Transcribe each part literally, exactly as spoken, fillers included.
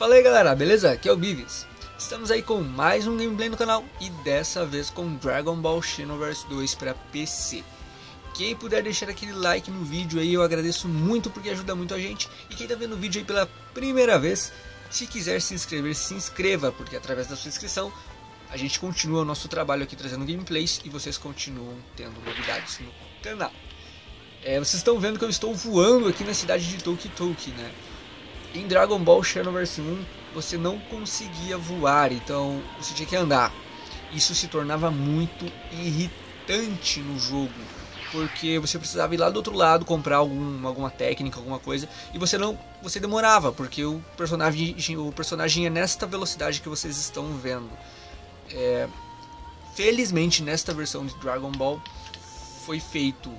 Fala aí galera, beleza? Aqui é o Bivis. Estamos aí com mais um gameplay no canal e dessa vez com Dragon Ball Xenoverse dois para P C. Quem puder deixar aquele like no vídeo aí eu agradeço muito porque ajuda muito a gente. E quem tá vendo o vídeo aí pela primeira vez, se quiser se inscrever, se inscreva, porque através da sua inscrição a gente continua o nosso trabalho aqui trazendo gameplays e vocês continuam tendo novidades no canal. É, vocês estão vendo que eu estou voando aqui na cidade de Toki Toki, né? Em Dragon Ball Xenoverse um você não conseguia voar, então você tinha que andar. Isso se tornava muito irritante no jogo, porque você precisava ir lá do outro lado comprar algum, alguma técnica, alguma coisa, e você não, você demorava, porque o personagem, o personagem é nesta velocidade que vocês estão vendo. É, felizmente nesta versão de Dragon Ball foi feito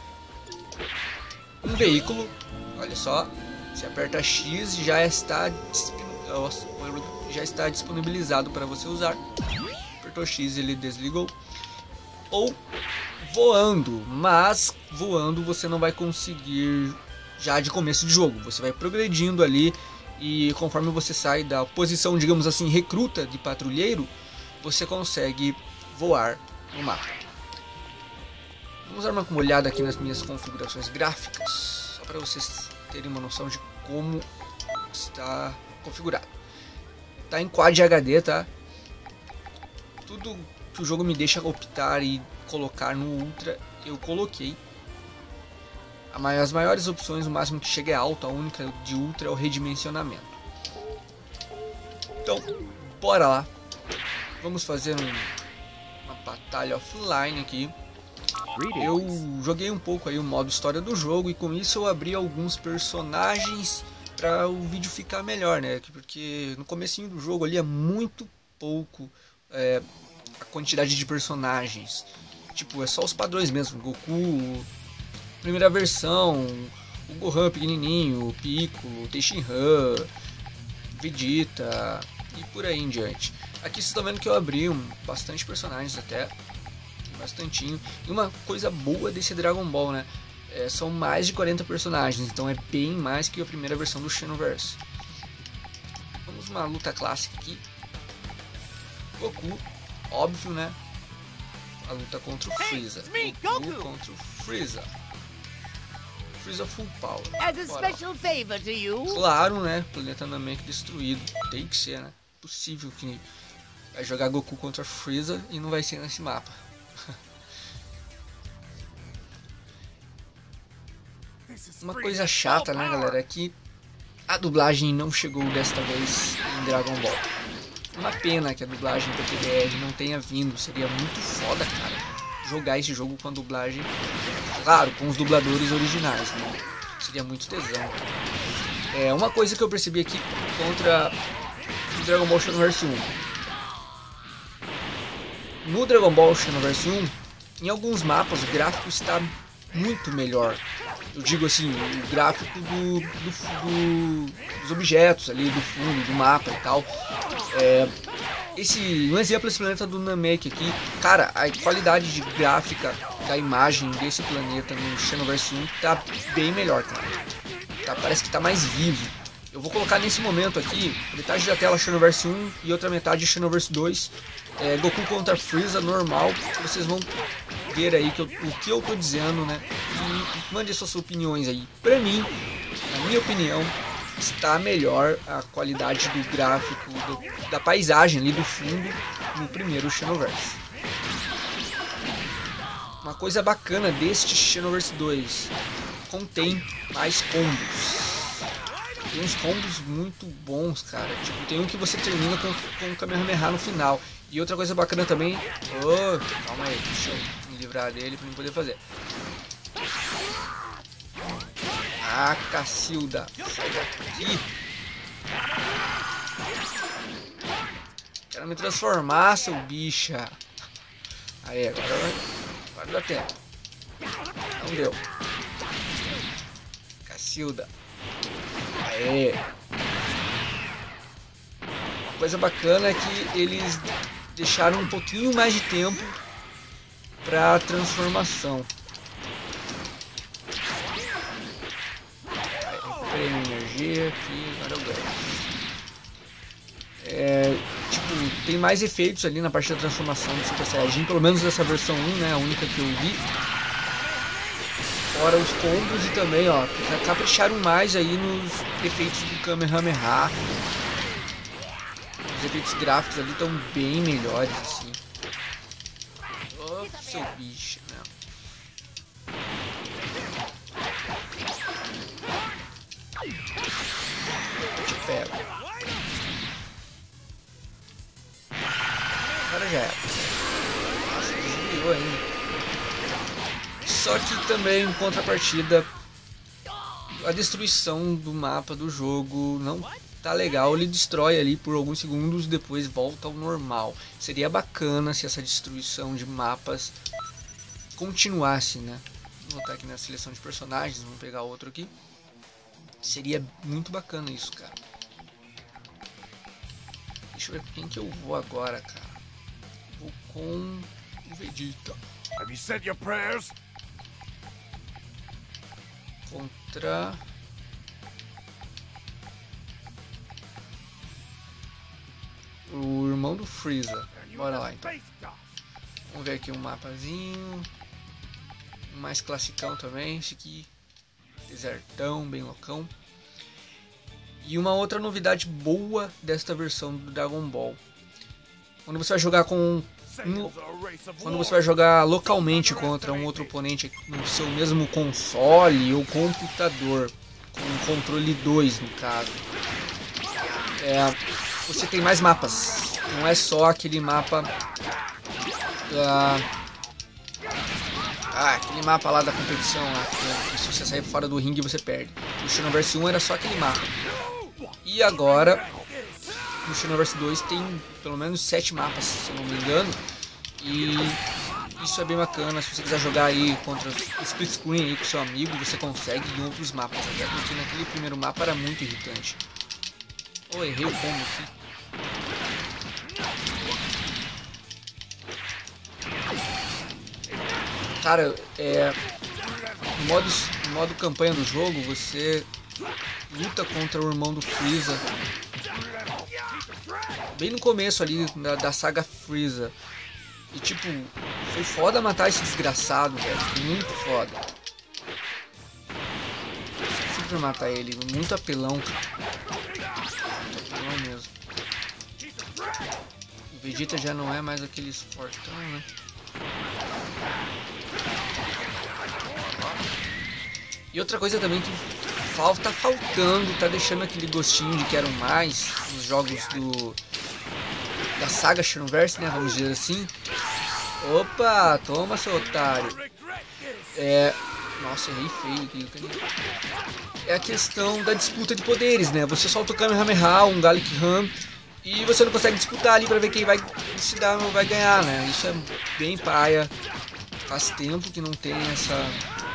um veículo, olha só. Se aperta X já está já está disponibilizado para você usar. Apertou X, ele desligou. Ou voando, mas voando você não vai conseguir já de começo de jogo. Você vai progredindo ali e conforme você sai da posição, digamos assim, recruta de patrulheiro, você consegue voar no mapa. Vamos dar uma olhada aqui nas minhas configurações gráficas, só para vocês terem uma noção de como está configurado. Tá em Quad H D, tá? Tudo que o jogo me deixa optar e colocar no Ultra, eu coloquei. As maiores opções, o máximo que chega é alto, a única de Ultra é o redimensionamento. Então, bora lá. Vamos fazer um, uma batalha offline aqui. Eu joguei um pouco aí o modo história do jogo e com isso eu abri alguns personagens para o vídeo ficar melhor, né? Porque no comecinho do jogo ali é muito pouco é, a quantidade de personagens. Tipo, é só os padrões mesmo. Goku, primeira versão, o Gohan pequenininho, o Piccolo, o Tenshinhan, Vegeta e por aí em diante. Aqui vocês estão vendo que eu abri um, bastante personagens até. Bastantinho. E uma coisa boa desse Dragon Ball, né? É, são mais de quarenta personagens, então é bem mais que a primeira versão do Xenoverse. Vamos uma luta clássica aqui. Goku, óbvio, né? A luta contra o Freeza. Goku contra o Freeza. Freeza Full Power. Claro, né? Planeta Namek destruído. Tem que ser, né? Possível que vai jogar Goku contra Freeza e não vai ser nesse mapa. Uma coisa chata, né, galera, é que a dublagem não chegou desta vez em Dragon Ball. Uma pena que a dublagem da T B R não tenha vindo. Seria muito foda, cara, jogar esse jogo com a dublagem, claro, com os dubladores originais, né? Seria muito tesão. É uma coisa que eu percebi aqui contra o Dragon Ball Xenoverse um. No Dragon Ball Xenoverse um, em alguns mapas o gráfico está muito melhor. Eu digo assim, o gráfico do, do, do, dos objetos ali, do fundo, do mapa e tal. É, esse, um exemplo, esse planeta do Namek aqui. Cara, a qualidade de gráfica da imagem desse planeta no Xenoverse um tá bem melhor, cara. Tá, parece que tá mais vivo. Eu vou colocar nesse momento aqui, metade da tela Xenoverse um e outra metade Xenoverse dois. É, Goku contra Freeza normal. Vocês vão ver aí que eu, o que eu tô dizendo, né? E mande suas opiniões aí. Pra mim, na minha opinião, está melhor a qualidade do gráfico, do, da paisagem ali do fundo no primeiro Xenoverse. Uma coisa bacana deste Xenoverse dois, contém mais combos. Tem uns combos muito bons, cara. Tipo, tem um que você termina com, com o Kamehameha no final. E outra coisa bacana também... Oh, calma aí, deixa eu me livrar dele pra mim poder fazer. Ah, Cacilda, sai daqui. Quero me transformar, seu bicha. Aí, agora vai. Agora dá tempo. Não deu. Cacilda. Aê. Uma coisa bacana é que eles deixaram um pouquinho mais de tempo para transformação. Recuperei minha energia aqui, agora eu ganho. É, tipo, tem mais efeitos ali na parte da transformação do Super Saiyajin, pelo menos dessa versão um, né, a única que eu vi. Fora os combos e também, ó, capricharam mais aí nos efeitos do Kamehameha. Os efeitos gráficos ali estão bem melhores, assim. Oh, seu bicho, né? Eu te pego. Agora já era. Nossa, desviou ainda. Só que também, em contrapartida, a destruição do mapa do jogo não tá legal. Ele destrói ali por alguns segundos, depois volta ao normal. Seria bacana se essa destruição de mapas continuasse, né? Vou voltar aqui na seleção de personagens, vamos pegar outro aqui. Seria muito bacana isso, cara. Deixa eu ver com quem que eu vou agora, cara. Vou com o Vegeta. Have you said your prayers? Contra o irmão do Freeza. Bora lá então. Vamos ver aqui um mapazinho. Um mais classicão também. Esse aqui. Desertão, bem loucão. E uma outra novidade boa desta versão do Dragon Ball. Quando você vai jogar com um, quando você vai jogar localmente contra um outro oponente no seu mesmo console ou computador, com um controle dois no caso, é, você tem mais mapas. Não é só aquele mapa da, ah, aquele mapa lá da competição lá, que se você sair fora do ringue você perde. No Xenoverse um era só aquele mapa. E agora no Xenoverse dois tem pelo menos sete mapas, se eu não me engano. E isso é bem bacana. Se você quiser jogar aí contra split screen aí com seu amigo, você consegue em outros mapas. Até porque naquele primeiro mapa era muito irritante. Oh, errei o combo aqui. Cara, é, no modo, no modo campanha do jogo, você luta contra o irmão do Freeza. Bem no começo ali da, da saga Freeza. E tipo, foi foda matar esse desgraçado, velho. Muito foda. Sempre matar ele, muito apelão, cara. Muito apelão mesmo. O Vegeta já não é mais aquele fortão, né? E outra coisa também que falta, tá faltando, tá deixando aquele gostinho de quero mais nos jogos do da saga Xenoverse, né, vamos dizer assim. Opa, toma seu otário. É, nossa, errei feio aqui. É a questão da disputa de poderes, né? Você solta o Kamehameha, um Gallic Ham, e você não consegue disputar ali pra ver quem vai se dar ou vai ganhar, né? Isso é bem paia. Faz tempo que não tem essa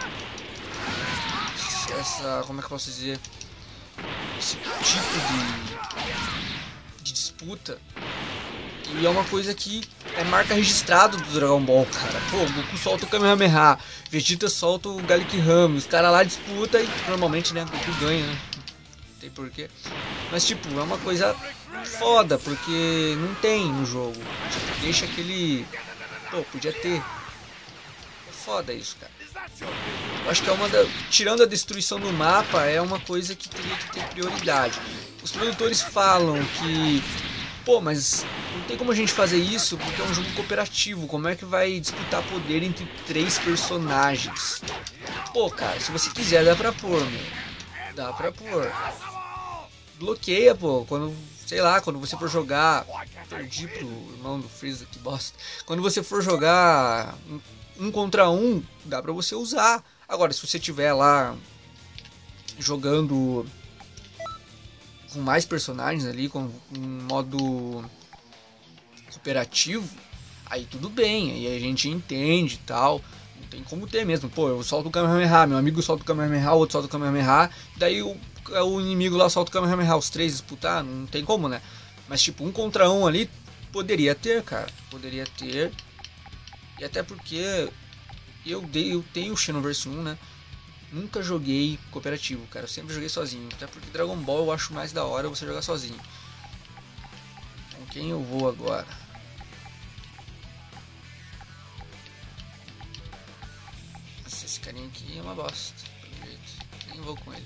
essa, como é que eu posso dizer, esse tipo de, de disputa. E é uma coisa que é marca registrada do Dragon Ball, cara. Pô, o Goku solta o Kamehameha, Vegeta solta o Gallic Ham, os caras lá disputam e normalmente, né, o Goku ganha, né? Não tem porquê. Mas tipo, é uma coisa foda, porque não tem no jogo. Tipo, deixa aquele... Pô, podia ter. É foda isso, cara. Eu acho que é uma da... Tirando a destruição do mapa, é uma coisa que teria que ter prioridade. Os produtores falam que... Pô, mas não tem como a gente fazer isso porque é um jogo cooperativo. Como é que vai disputar poder entre três personagens? Pô, cara, se você quiser dá pra pôr, meu. Dá pra pôr. Bloqueia, pô. Quando, sei lá, quando você for jogar... Perdi pro irmão do Freeza, que bosta. Quando você for jogar um, um contra um, dá pra você usar. Agora, se você tiver lá jogando... com mais personagens ali, com um modo cooperativo, aí tudo bem, aí a gente entende e tal, não tem como ter mesmo. Pô, eu solto o Kamehameha, meu amigo solta o Kamehameha, o outro solta o Kamehameha, daí o, o inimigo lá solta o Kamehameha, os três disputar, não tem como, né? Mas tipo, um contra um ali, poderia ter, cara, poderia ter, e até porque eu, dei, eu tenho o Xenoverse um, né? Nunca joguei cooperativo, cara. Eu sempre joguei sozinho. Até porque Dragon Ball eu acho mais da hora você jogar sozinho. quem eu vou agora? Nossa, esse carinha aqui é uma bosta, pelo jeito. Nem vou com ele.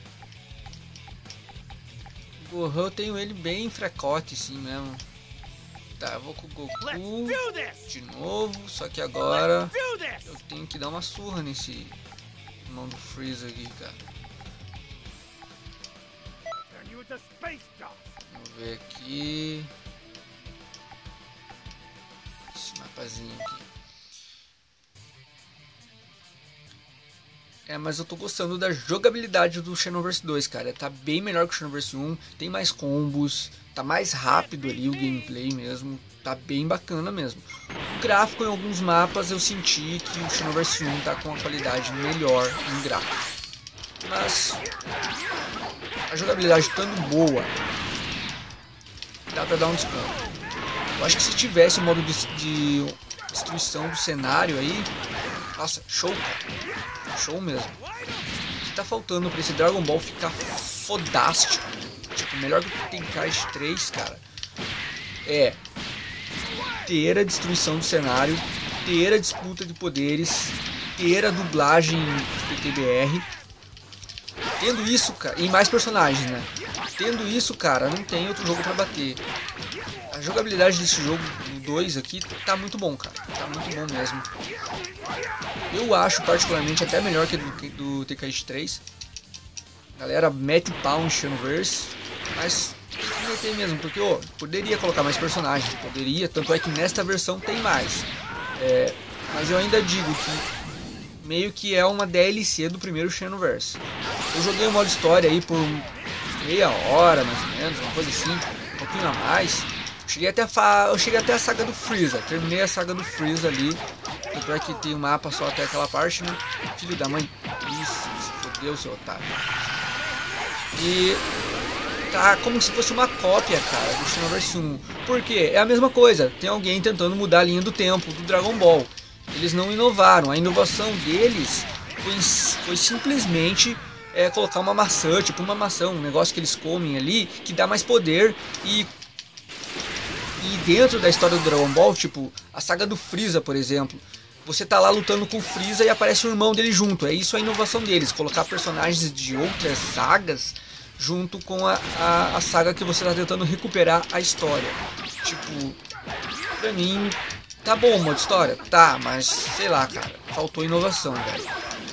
O Gohan eu tenho ele bem fracote, assim mesmo. Tá, eu vou com o Goku de novo, só que agora eu tenho que dar uma surra nesse irmão do Freeza aqui, cara. Vamos ver aqui. Esse mapazinho aqui. É, mas eu tô gostando da jogabilidade do Xenoverse dois, cara. Tá bem melhor que o Xenoverse um, tem mais combos, tá mais rápido ali o gameplay mesmo, tá bem bacana mesmo. O gráfico em alguns mapas eu senti que o Xenoverse um tá com uma qualidade melhor em gráfico. Mas a jogabilidade estando boa, dá pra dar um desconto. Eu acho que se tivesse o modo de, de destruição do cenário aí, nossa, show, cara. Show mesmo. O que tá faltando pra esse Dragon Ball ficar fodástico, tipo, melhor que o Tenkaichi três, cara, é ter a destruição do cenário, ter a disputa de poderes, ter a dublagem P T B R. Tendo isso, cara, e mais personagens, né? Tendo isso, cara, não tem outro jogo pra bater. A jogabilidade desse jogo, do dois aqui, tá muito bom, cara. Tá muito bom mesmo. Eu acho particularmente até melhor que do, do Tenkaichi três. Galera, mete pau no Xenoverse, mas tem que meter mesmo, porque ó, poderia colocar mais personagens, poderia, tanto é que nesta versão tem mais. É, mas eu ainda digo que meio que é uma D L C do primeiro Xenoverse. Eu joguei o modo história aí por meia hora, mais ou menos, uma coisa assim, um pouquinho a mais. Cheguei até a fa... Eu cheguei até a saga do Freeza, terminei a saga do Freeza ali. Tanto é que tem um mapa só até aquela parte, né? Filho da mãe. Isso, se fodeu, seu otário. E tá como se fosse uma cópia, cara, do Xenoverse um. Por quê? É a mesma coisa. Tem alguém tentando mudar a linha do tempo do Dragon Ball. Eles não inovaram. A inovação deles foi, foi simplesmente é, colocar uma maçã, tipo uma maçã, um negócio que eles comem ali, que dá mais poder e... E dentro da história do Dragon Ball, tipo, a saga do Freeza, por exemplo, você tá lá lutando com o Freeza e aparece o irmão dele junto. É isso a inovação deles, colocar personagens de outras sagas junto com a, a, a saga que você tá tentando recuperar a história. Tipo, pra mim, tá bom o modo história? Tá, mas sei lá, cara, faltou inovação, velho.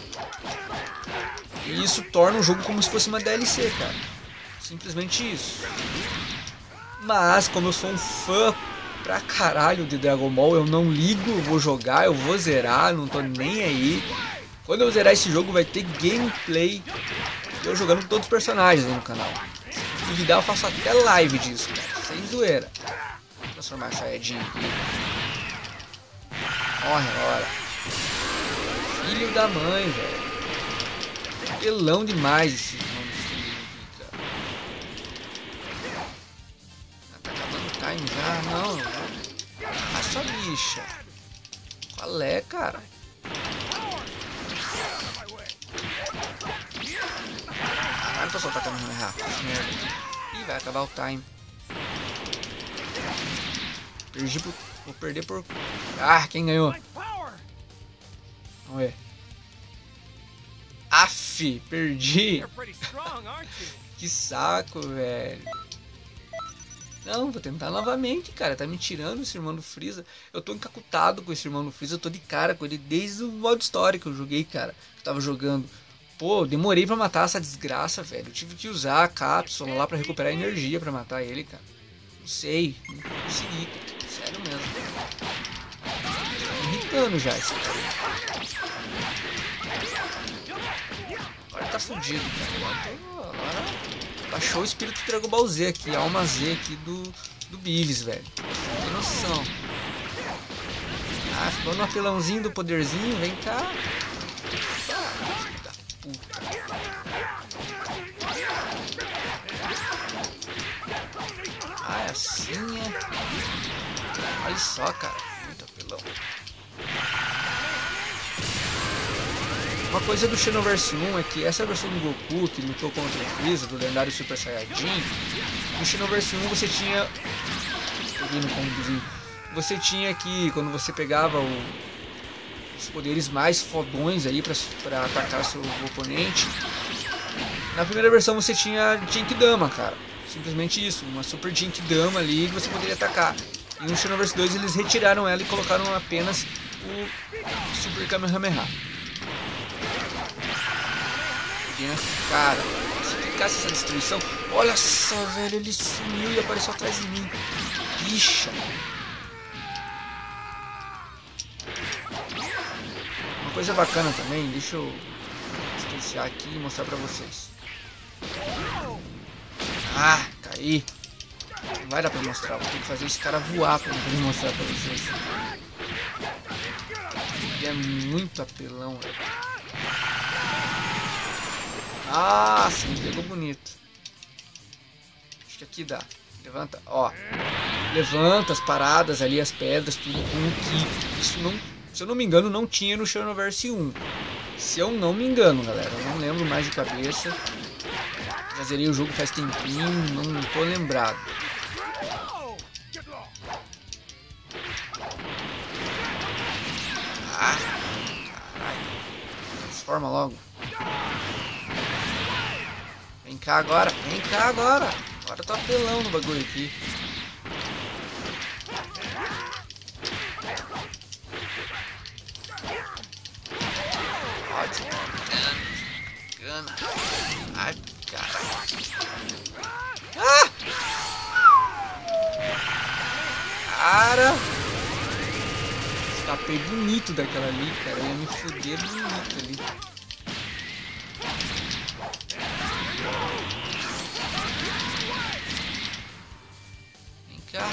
E isso torna o jogo como se fosse uma D L C, cara. Simplesmente isso. Mas, como eu sou um fã pra caralho de Dragon Ball, eu não ligo, eu vou jogar, eu vou zerar, não tô nem aí. Quando eu zerar esse jogo vai ter gameplay, eu jogando com todos os personagens aí no canal. Se duvidar eu faço até live disso, cara, sem zoeira. Vou transformar essa Saiyajin aqui. Morre agora. Filho da mãe, velho. Pelão demais esse nome do filho aqui, cara. Time já, não. Essa bicha. Qual é, cara? Caralho, o pessoal tá caminhando rápido. Merda. Ih, vai acabar o time. Perdi por... Vou perder por... Ah, quem ganhou? Vamos ver. Aff, perdi. Que saco, velho. Não, vou tentar novamente, cara. Tá me tirando esse irmão do Freeza. Eu tô encacutado com esse irmão do Freeza. Eu tô de cara com ele desde o modo história que eu joguei, cara. Que eu tava jogando. Pô, eu demorei pra matar essa desgraça, velho. Eu tive que usar a cápsula lá pra recuperar energia pra matar ele, cara. Não sei. Não consegui, cara. Sério mesmo. Tá me irritando já esse cara. Agora tá fudido, cara. Agora, agora... Baixou o espírito do Dragon Ball Z aqui, a alma Z aqui do, do Beavis, velho. Não tem noção. Ah, ficou no apelãozinho do poderzinho, vem cá. Ah, filho da puta. Ah, é assim, é. Olha só, cara. Muito apelão. Uma coisa do Xenoverse um é que essa versão do Goku que lutou contra o Freeza, do lendário Super Saiyajin, no Xenoverse um você tinha peguei no combozinho. Você tinha que, quando você pegava o, os poderes mais fodões aí pra, pra atacar seu oponente, na primeira versão você tinha Genkidama, cara. Simplesmente isso, uma Super Genkidama ali que você poderia atacar. E no Xenoverse dois eles retiraram ela e colocaram apenas o Super Kamehameha. Cara, se ficasse essa destruição, olha só, velho, ele sumiu e apareceu atrás de mim. Bicha. Uma coisa bacana também, deixa eu distanciar aqui e mostrar pra vocês. Ah, caí. Não vai dar pra mostrar, vou ter que fazer esse cara voar pra poder mostrar pra vocês. Ele é muito apelão, velho. Ah, sim, pegou bonito. Acho que aqui dá. Levanta, ó. Levanta as paradas ali, as pedras, tudo com o Ki. Isso não, se eu não me engano, não tinha no Xenoverse um. Se eu não me engano, galera, eu não lembro mais de cabeça. Já zerei o jogo faz tempinho, não tô lembrado. Ah, caralho. Transforma logo. Vem cá agora, vem cá agora. Agora eu tô apelão no bagulho aqui. Pode. Gana. Ai, caralho. Ah! Cara. Escapei bonito daquela ali, cara. Eu ia me foder bonito ali. Cá.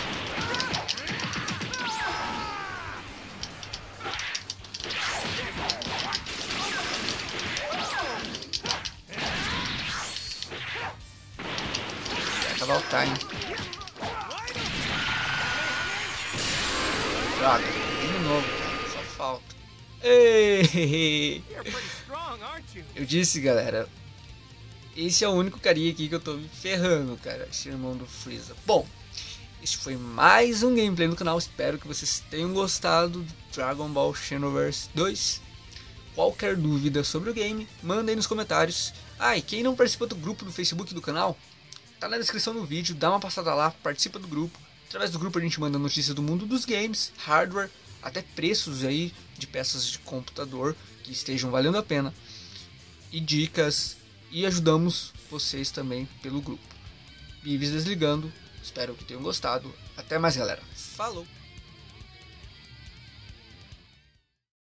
Vai acabar o time. Droga, de novo, cara. Só falta. Ei! Eu disse, galera. Esse é o único carinha aqui que eu tô me ferrando, cara. Esse irmão do Freeza. Bom. Este foi mais um gameplay no canal, espero que vocês tenham gostado do Dragon Ball Xenoverse dois. Qualquer dúvida sobre o game, manda aí nos comentários. Ah, e quem não participa do grupo do Facebook do canal, tá na descrição do vídeo, dá uma passada lá, participa do grupo. Através do grupo a gente manda notícias do mundo dos games, hardware, até preços aí de peças de computador que estejam valendo a pena. E dicas, e ajudamos vocês também pelo grupo. Vives desligando. Espero que tenham gostado. Até mais, galera. Falou!